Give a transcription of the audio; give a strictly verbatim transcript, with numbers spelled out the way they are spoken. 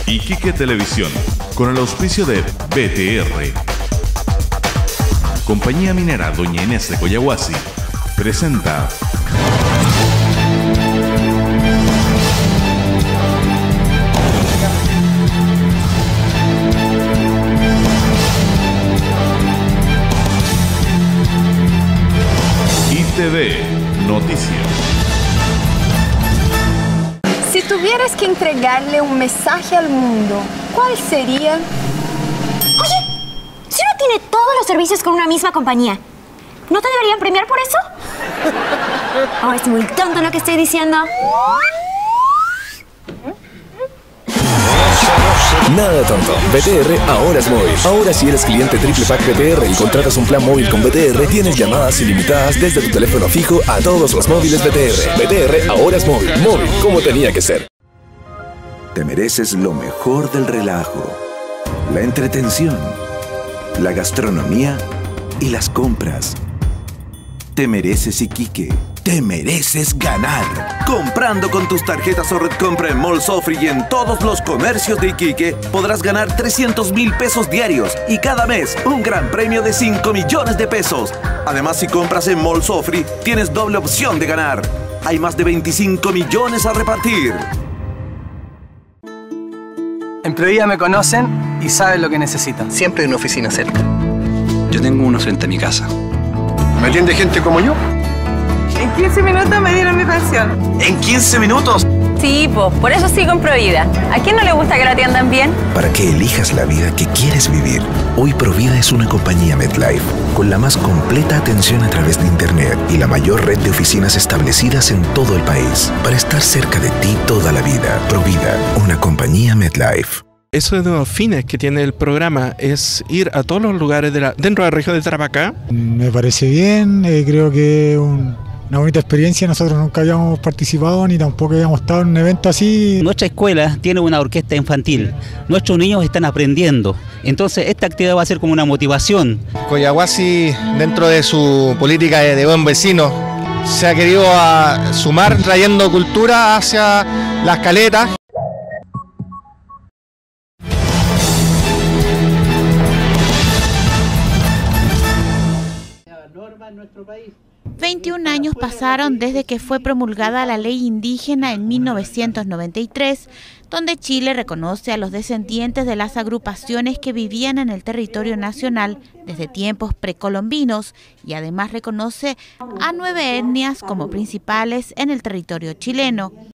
Iquique Televisión, con el auspicio de B T R. Compañía Minera Doña Inés de Coyahuasi presenta I T V Noticias. Si tuvieras que entregarle un mensaje al mundo, ¿cuál sería? Oye, si uno tiene todos los servicios con una misma compañía, ¿no te deberían premiar por eso? Oh, es muy tonto lo que estoy diciendo. Nada tonto. B T R ahora es móvil. Ahora si eres cliente Triple Pack B T R y contratas un plan móvil con B T R, tienes llamadas ilimitadas desde tu teléfono fijo a todos los móviles B T R. B T R ahora es móvil. Móvil, como tenía que ser. Te mereces lo mejor del relajo, la entretención, la gastronomía y las compras. Te mereces Iquique. Te mereces ganar. Comprando con tus tarjetas o red compra en Mall Sofri y en todos los comercios de Iquique, podrás ganar trescientos mil pesos diarios y cada mes un gran premio de cinco millones de pesos. Además, si compras en Mall Sofri, tienes doble opción de ganar. Hay más de veinticinco millones a repartir. En Previda me conocen y saben lo que necesitan. Siempre hay una oficina cerca. Yo tengo uno frente a mi casa. ¿Me atiende gente como yo? En quince minutos me dieron mi pensión. ¿En quince minutos? Sí, po, por eso sigo en Provida. ¿A quién no le gusta que la atiendan bien? Para que elijas la vida que quieres vivir, hoy Provida es una compañía MetLife con la más completa atención a través de Internet y la mayor red de oficinas establecidas en todo el país. Para estar cerca de ti toda la vida, Provida, una compañía MetLife. Eso de los fines que tiene el programa es ir a todos los lugares de la, dentro de la región de Tarapacá. Me parece bien, eh, creo que un... una bonita experiencia. Nosotros nunca habíamos participado ni tampoco habíamos estado en un evento así. Nuestra escuela tiene una orquesta infantil. Nuestros niños están aprendiendo. Entonces esta actividad va a ser como una motivación. Coyahuasi, dentro de su política de, de buen vecino, se ha querido a sumar trayendo cultura hacia las caletas. veintiún años pasaron desde que fue promulgada la ley indígena en mil novecientos noventa y tres, donde Chile reconoce a los descendientes de las agrupaciones que vivían en el territorio nacional desde tiempos precolombinos y además reconoce a nueve etnias como principales en el territorio chileno.